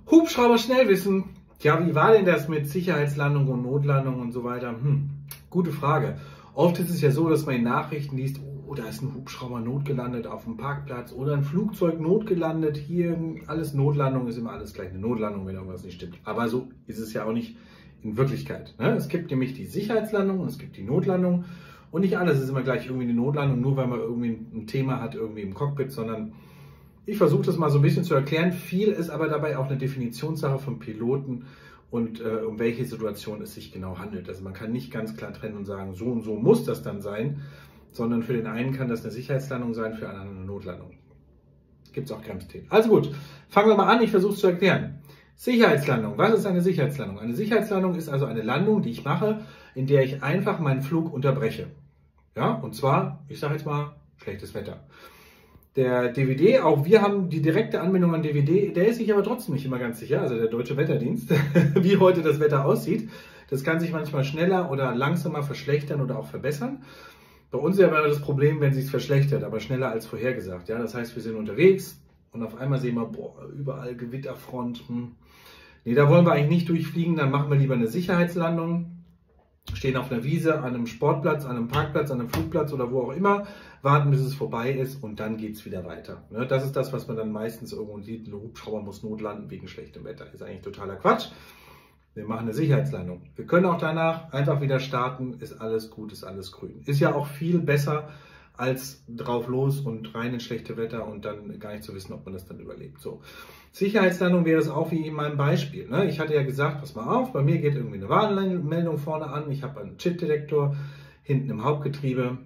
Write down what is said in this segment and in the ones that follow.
Hubschrauber Schnellwissen. Ja, wie war denn das mit Sicherheitslandung und Notlandung und so weiter? Gute Frage. Oft ist es ja so, dass man in Nachrichten liest, oh, da ist ein Hubschrauber notgelandet auf dem Parkplatz oder ein Flugzeug notgelandet. Hier alles Notlandung ist immer alles gleich eine Notlandung, wenn irgendwas nicht stimmt. Aber so ist es ja auch nicht in Wirklichkeit. Ne? Es gibt nämlich die Sicherheitslandung und es gibt die Notlandung. Und nicht alles ist immer gleich irgendwie eine Notlandung, nur weil man irgendwie ein Thema hat irgendwie im Cockpit, sondern ich versuche das mal so ein bisschen zu erklären. Viel ist aber dabei auch eine Definitionssache von Piloten und um welche Situation es sich genau handelt. Also man kann nicht ganz klar trennen und sagen, so und so muss das dann sein, sondern für den einen kann das eine Sicherheitslandung sein, für den anderen eine Notlandung. Gibt es auch Grenzthemen. Also gut, fangen wir mal an, ich versuche es zu erklären. Sicherheitslandung. Was ist eine Sicherheitslandung? Eine Sicherheitslandung ist also eine Landung, die ich mache, in der ich einfach meinen Flug unterbreche. Ja, und zwar, ich sage jetzt mal, schlechtes Wetter. Der DWD, auch wir haben die direkte Anbindung an DWD, der ist sich aber trotzdem nicht immer ganz sicher, also der Deutsche Wetterdienst, wie heute das Wetter aussieht. Das kann sich manchmal schneller oder langsamer verschlechtern oder auch verbessern. Bei uns ist ja immer das Problem, wenn es sich verschlechtert, aber schneller als vorhergesagt. Ja, das heißt, wir sind unterwegs und auf einmal sehen wir, boah, überall Gewitterfront. Nee, da wollen wir eigentlich nicht durchfliegen, dann machen wir lieber eine Sicherheitslandung. Stehen auf einer Wiese, an einem Sportplatz, an einem Parkplatz, an einem Flugplatz oder wo auch immer, warten, bis es vorbei ist und dann geht es wieder weiter. Das ist das, was man dann meistens irgendwo sieht. Ein Hubschrauber muss notlanden wegen schlechtem Wetter. Ist eigentlich totaler Quatsch. Wir machen eine Sicherheitslandung. Wir können auch danach einfach wieder starten. Ist alles gut, ist alles grün. Ist ja auch viel besser als drauf los und rein ins schlechte Wetter und dann gar nicht zu wissen, ob man das dann überlebt. So. Sicherheitslandung wäre es auch wie in meinem Beispiel. Ich hatte ja gesagt, pass mal auf, bei mir geht irgendwie eine Warnmeldung vorne an. Ich habe einen Chip-Detektor hinten im Hauptgetriebe.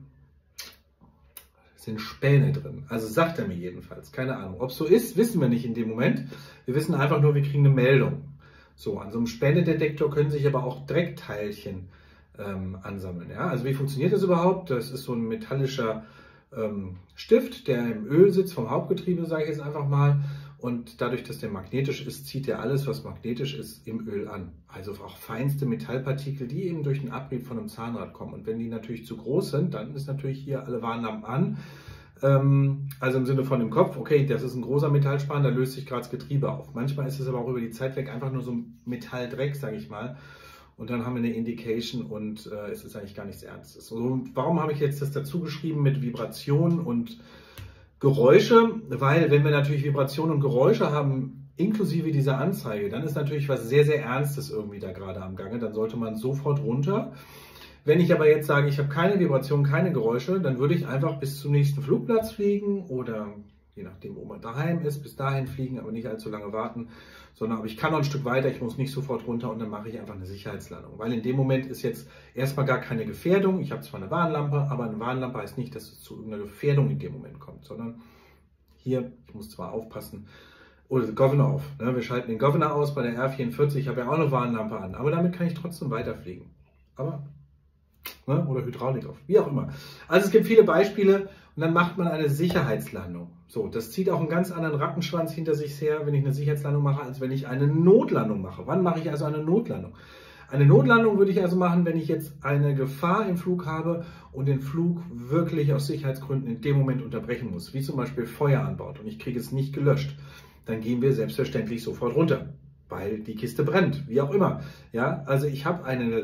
Sind Späne drin. Also sagt er mir jedenfalls. Keine Ahnung. Ob es so ist, wissen wir nicht in dem Moment. Wir wissen einfach nur, wir kriegen eine Meldung. So, an so einem Spänedetektor können sich aber auch Dreckteilchen ansammeln. Ja? Also wie funktioniert das überhaupt? Das ist so ein metallischer Stift, der im Öl sitzt, vom Hauptgetriebe, sage ich jetzt einfach mal. Und dadurch, dass der magnetisch ist, zieht er alles, was magnetisch ist, im Öl an. Also auch feinste Metallpartikel, die eben durch den Abrieb von einem Zahnrad kommen. Und wenn die natürlich zu groß sind, dann ist natürlich hier alle Warnlampen an. Also im Sinne von dem Kopf, okay, das ist ein großer Metallspan, da löst sich gerade das Getriebe auf. Manchmal ist es aber auch über die Zeit weg einfach nur so ein Metalldreck, sage ich mal. Und dann haben wir eine Indication und es ist eigentlich gar nichts Ernstes. Und warum habe ich jetzt das dazu geschrieben mit Vibration und Geräusche? Weil wenn wir natürlich Vibrationen und Geräusche haben, inklusive dieser Anzeige, dann ist natürlich was sehr, sehr Ernstes irgendwie da gerade am Gange. Dann sollte man sofort runter. Wenn ich aber jetzt sage, ich habe keine Vibration, keine Geräusche, dann würde ich einfach bis zum nächsten Flugplatz fliegen oder je nachdem, wo man daheim ist, bis dahin fliegen, aber nicht allzu lange warten, sondern aber ich kann noch ein Stück weiter, ich muss nicht sofort runter und dann mache ich einfach eine Sicherheitslandung. Weil in dem Moment ist jetzt erstmal gar keine Gefährdung. Ich habe zwar eine Warnlampe, aber eine Warnlampe heißt nicht, dass es zu irgendeiner Gefährdung in dem Moment kommt, sondern hier, ich muss zwar aufpassen, oder den Governor auf. Wir schalten den Governor aus bei der R44, ich habe ja auch eine Warnlampe an, aber damit kann ich trotzdem weiterfliegen. Aber oder Hydraulik auf, wie auch immer. Also es gibt viele Beispiele und dann macht man eine Sicherheitslandung. So, das zieht auch einen ganz anderen Rattenschwanz hinter sich her, wenn ich eine Sicherheitslandung mache, als wenn ich eine Notlandung mache. Wann mache ich also eine Notlandung? Eine Notlandung würde ich also machen, wenn ich jetzt eine Gefahr im Flug habe und den Flug wirklich aus Sicherheitsgründen in dem Moment unterbrechen muss, wie zum Beispiel Feuer an Bord und ich kriege es nicht gelöscht. Dann gehen wir selbstverständlich sofort runter, weil die Kiste brennt, wie auch immer. Ja, also ich habe eine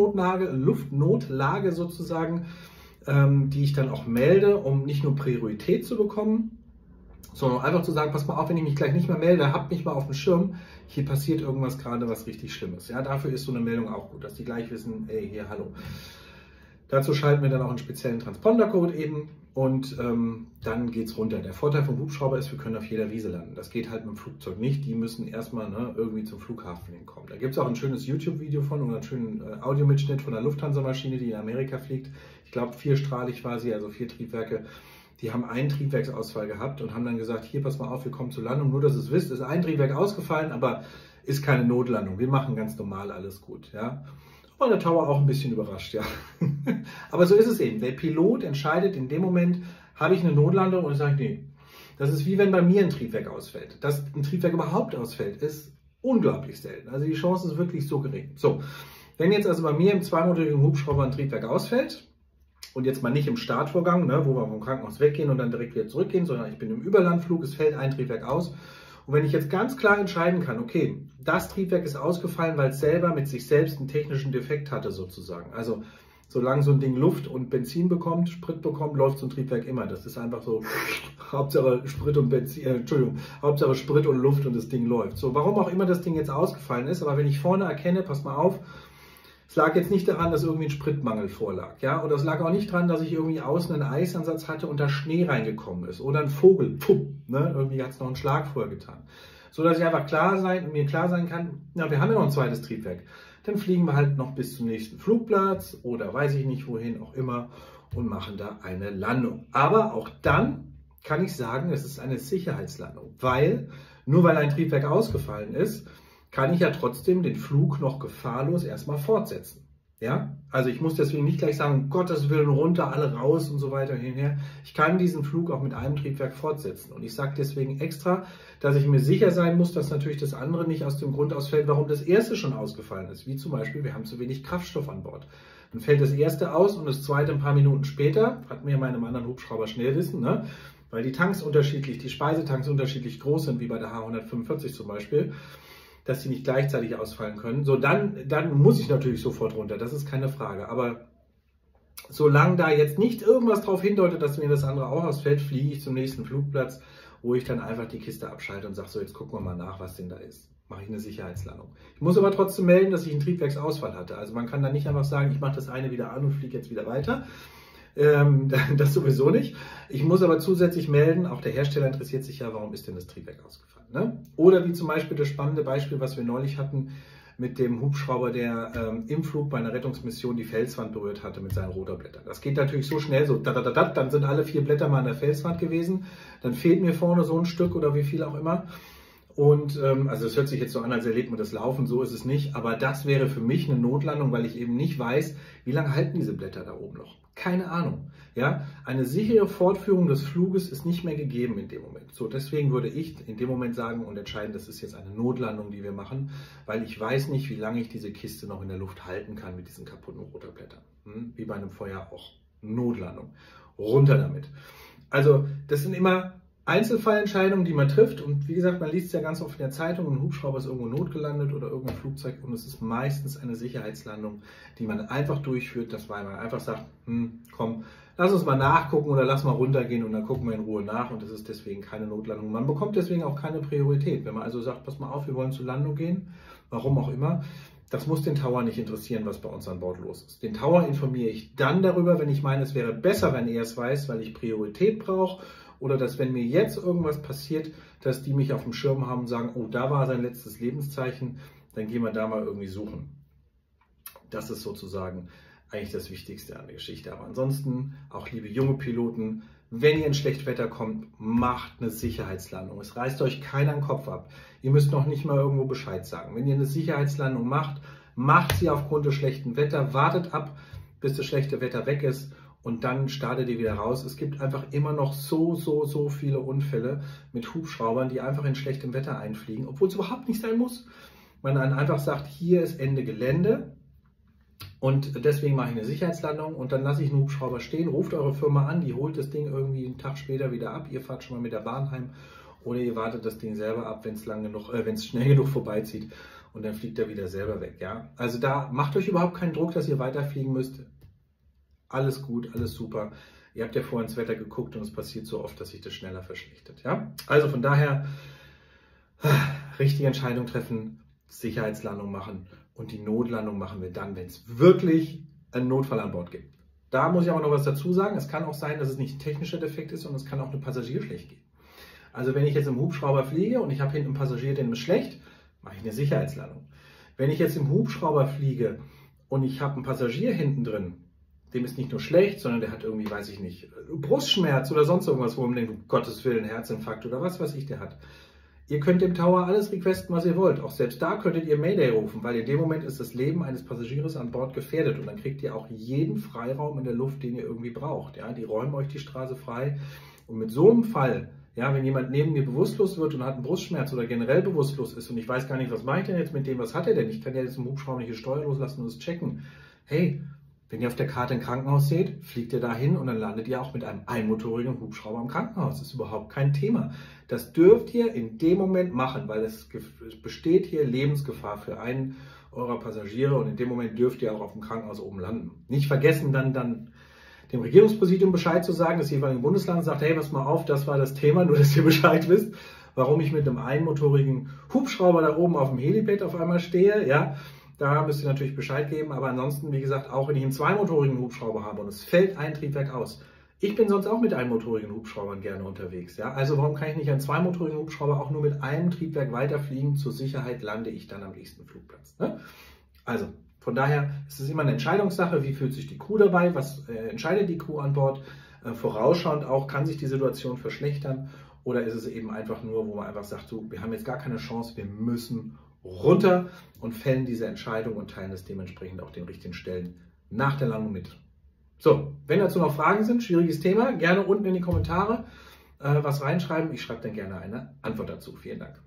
Luftnotlage sozusagen, die ich dann auch melde, um nicht nur Priorität zu bekommen, sondern einfach zu sagen, pass mal auf, wenn ich mich gleich nicht mehr melde, habt mich mal auf dem Schirm, hier passiert irgendwas gerade, was richtig Schlimmes. Ja, dafür ist so eine Meldung auch gut, dass die gleich wissen, ey, hier, hallo. Dazu schalten wir dann auch einen speziellen Transpondercode eben und dann geht es runter. Der Vorteil vom Hubschrauber ist, wir können auf jeder Wiese landen. Das geht halt mit dem Flugzeug nicht. Die müssen erstmal irgendwie zum Flughafen hinkommen. Da gibt es auch ein schönes YouTube-Video von und einen schönen Audiomitschnitt von der Lufthansa-Maschine, die in Amerika fliegt. Ich glaube, 4-strahlig war sie, also 4 Triebwerke. Die haben einen Triebwerksausfall gehabt und haben dann gesagt, hier, pass mal auf, wir kommen zur Landung. Nur, dass ihr es wisst, ist ein Triebwerk ausgefallen, aber ist keine Notlandung. Wir machen ganz normal alles gut. Ja. Und der Tower auch ein bisschen überrascht, ja. Aber so ist es eben. Der Pilot entscheidet in dem Moment, habe ich eine Notlandung und ich sage, nee. Das ist wie wenn bei mir ein Triebwerk ausfällt. Dass ein Triebwerk überhaupt ausfällt, ist unglaublich selten. Also die Chance ist wirklich so gering. So, wenn jetzt also bei mir im zweimotorigen Hubschrauber ein Triebwerk ausfällt, und jetzt mal nicht im Startvorgang, wo wir vom Krankenhaus weggehen und dann direkt wieder zurückgehen, sondern ich bin im Überlandflug, es fällt ein Triebwerk aus Und wenn ich jetzt ganz klar entscheiden kann, okay, das Triebwerk ist ausgefallen, weil es selber mit sich selbst einen technischen Defekt hatte sozusagen. Also solange so ein Ding Luft und Benzin bekommt, Sprit bekommt, läuft so ein Triebwerk immer. Das ist einfach so, Hauptsache Sprit und Hauptsache Sprit und Luft und das Ding läuft. So, warum auch immer das Ding jetzt ausgefallen ist, aber wenn ich vorne erkenne, pass mal auf, es lag jetzt nicht daran, dass irgendwie ein Spritmangel vorlag, ja, oder es lag auch nicht daran, dass ich irgendwie außen einen Eisansatz hatte und da Schnee reingekommen ist oder ein Vogel, ne, irgendwie hat es noch einen Schlag vorher getan. So dass ich einfach mir klar sein kann, ja, wir haben ja noch ein zweites Triebwerk. Dann fliegen wir halt noch bis zum nächsten Flugplatz oder weiß ich nicht wohin auch immer und machen da eine Landung. Aber auch dann kann ich sagen, es ist eine Sicherheitslandung, weil nur weil ein Triebwerk ausgefallen ist, kann ich ja trotzdem den Flug noch gefahrlos erstmal fortsetzen. Ja, also ich muss deswegen nicht gleich sagen, um Gottes Willen runter, alle raus und so weiter hinher. Ich kann diesen Flug auch mit einem Triebwerk fortsetzen. Und ich sage deswegen extra, dass ich mir sicher sein muss, dass natürlich das andere nicht aus dem Grund ausfällt, warum das erste schon ausgefallen ist. Wie zum Beispiel, wir haben zu wenig Kraftstoff an Bord. Dann fällt das erste aus und das zweite ein paar Minuten später, hat mir in meinem anderen Hubschrauber Schnellwissen, ne? Weil die Tanks unterschiedlich, die Speisetanks unterschiedlich groß sind, wie bei der H145 zum Beispiel, dass sie nicht gleichzeitig ausfallen können. So, dann muss ich natürlich sofort runter, das ist keine Frage. Aber solange da jetzt nicht irgendwas darauf hindeutet, dass mir das andere auch ausfällt, fliege ich zum nächsten Flugplatz, wo ich dann einfach die Kiste abschalte und sage, so, jetzt gucken wir mal nach, was denn da ist. Mache ich eine Sicherheitslandung. Ich muss aber trotzdem melden, dass ich einen Triebwerksausfall hatte. Also man kann da nicht einfach sagen, ich mache das eine wieder an und fliege jetzt wieder weiter. Das sowieso nicht. Ich muss aber zusätzlich melden, auch der Hersteller interessiert sich ja, warum ist denn das Triebwerk ausgefallen. Ne? Oder wie zum Beispiel das spannende Beispiel, was wir neulich hatten mit dem Hubschrauber, der im Flug bei einer Rettungsmission die Felswand berührt hatte mit seinen Rotorblättern. Das geht natürlich so schnell, so dann sind alle 4 Blätter mal an der Felswand gewesen, dann fehlt mir vorne so ein Stück oder wie viel auch immer. Und also es hört sich jetzt so an, als erlebt man das Laufen, so ist es nicht, aber das wäre für mich eine Notlandung, weil ich eben nicht weiß, wie lange halten diese Blätter da oben noch. Keine Ahnung. Ja? Eine sichere Fortführung des Fluges ist nicht mehr gegeben in dem Moment. So, deswegen würde ich in dem Moment sagen und entscheiden, das ist jetzt eine Notlandung, die wir machen, weil ich weiß nicht, wie lange ich diese Kiste noch in der Luft halten kann mit diesen kaputten Rotorblättern. Wie bei einem Feuer auch. Notlandung. Runter damit. Also das sind immer Einzelfallentscheidungen, die man trifft, und wie gesagt, man liest es ja ganz oft in der Zeitung, ein Hubschrauber ist irgendwo notgelandet oder irgendein Flugzeug, und es ist meistens eine Sicherheitslandung, die man einfach durchführt, das weil man einfach sagt, komm, lass uns mal nachgucken oder lass mal runtergehen und dann gucken wir in Ruhe nach, und das ist deswegen keine Notlandung. Man bekommt deswegen auch keine Priorität. Wenn man also sagt, pass mal auf, wir wollen zur Landung gehen, warum auch immer, das muss den Tower nicht interessieren, was bei uns an Bord los ist. Den Tower informiere ich dann darüber, wenn ich meine, es wäre besser, wenn er es weiß, weil ich Priorität brauche. Oder dass, wenn mir jetzt irgendwas passiert, dass die mich auf dem Schirm haben und sagen, oh, da war sein letztes Lebenszeichen, dann gehen wir da mal irgendwie suchen. Das ist sozusagen eigentlich das Wichtigste an der Geschichte. Aber ansonsten, auch liebe junge Piloten, wenn ihr in Schlechtwetter kommt, macht eine Sicherheitslandung. Es reißt euch keiner den Kopf ab. Ihr müsst noch nicht mal irgendwo Bescheid sagen. Wenn ihr eine Sicherheitslandung macht, macht sie aufgrund des schlechten Wetters, wartet ab, bis das schlechte Wetter weg ist. Und dann startet ihr wieder raus. Es gibt einfach immer noch so viele Unfälle mit Hubschraubern, die einfach in schlechtem Wetter einfliegen, obwohl es überhaupt nicht sein muss. Man dann einfach sagt, hier ist Ende Gelände und deswegen mache ich eine Sicherheitslandung und dann lasse ich einen Hubschrauber stehen, ruft eure Firma an, die holt das Ding irgendwie einen Tag später wieder ab, ihr fahrt schon mal mit der Bahn heim oder ihr wartet das Ding selber ab, wenn es schnell genug vorbeizieht, und dann fliegt er wieder selber weg. Ja? Also da macht euch überhaupt keinen Druck, dass ihr weiterfliegen müsst. Alles gut, alles super. Ihr habt ja vorhin ins Wetter geguckt und es passiert so oft, dass sich das schneller verschlechtert. Ja? Also von daher, richtige Entscheidung treffen, Sicherheitslandung machen, und die Notlandung machen wir dann, wenn es wirklich einen Notfall an Bord gibt. Da muss ich aber noch was dazu sagen. Es kann auch sein, dass es nicht ein technischer Defekt ist, sondern es kann auch einem Passagier schlecht gehen. Also wenn ich jetzt im Hubschrauber fliege und ich habe hinten einen Passagier, dem ist schlecht, mache ich eine Sicherheitslandung. Wenn ich jetzt im Hubschrauber fliege und ich habe einen Passagier hinten drin, dem ist nicht nur schlecht, sondern der hat irgendwie, weiß ich nicht, Brustschmerz oder sonst irgendwas, wo man denkt, um Gottes Willen, Herzinfarkt oder was weiß ich, der hat. Ihr könnt dem Tower alles requesten, was ihr wollt. Auch selbst da könntet ihr Mayday rufen, weil in dem Moment ist das Leben eines Passagiers an Bord gefährdet, und dann kriegt ihr auch jeden Freiraum in der Luft, den ihr irgendwie braucht. Ja, die räumen euch die Straße frei, und mit so einem Fall, ja, wenn jemand neben mir bewusstlos wird und hat einen Brustschmerz oder generell bewusstlos ist und ich weiß gar nicht, was mache ich denn jetzt mit dem, was hat er denn? Ich kann ja jetzt im Hubschrauber nicht die Steuer loslassen und es checken. Hey, Wenn ihr auf der Karte ein Krankenhaus seht, fliegt ihr dahin und dann landet ihr auch mit einem einmotorigen Hubschrauber im Krankenhaus. Das ist überhaupt kein Thema. Das dürft ihr in dem Moment machen, weil es besteht hier Lebensgefahr für einen eurer Passagiere und in dem Moment dürft ihr auch auf dem Krankenhaus oben landen. Nicht vergessen, dann dem Regierungspräsidium Bescheid zu sagen, des jeweiligen Bundeslandes sagt, hey, pass mal auf, das war das Thema, nur dass ihr Bescheid wisst, warum ich mit einem einmotorigen Hubschrauber da oben auf dem Helipad auf einmal stehe, ja. Da müsst ihr natürlich Bescheid geben, aber ansonsten, wie gesagt, auch wenn ich einen zweimotorigen Hubschrauber habe und es fällt ein Triebwerk aus. Ich bin sonst auch mit einmotorigen Hubschraubern gerne unterwegs. Ja? Also warum kann ich nicht einen zweimotorigen Hubschrauber auch nur mit einem Triebwerk weiterfliegen? Zur Sicherheit lande ich dann am nächsten Flugplatz. Ne? Also von daher ist es immer eine Entscheidungssache, wie fühlt sich die Crew dabei, was entscheidet die Crew an Bord. Vorausschauend auch, kann sich die Situation verschlechtern oder ist es eben einfach nur, wo man einfach sagt, so, wir haben jetzt gar keine Chance, wir müssen runter und fällen diese Entscheidung und teilen es dementsprechend auch den richtigen Stellen nach der Landung mit. So, wenn dazu noch Fragen sind, schwieriges Thema, gerne unten in die Kommentare was reinschreiben. Ich schreibe dann gerne eine Antwort dazu. Vielen Dank.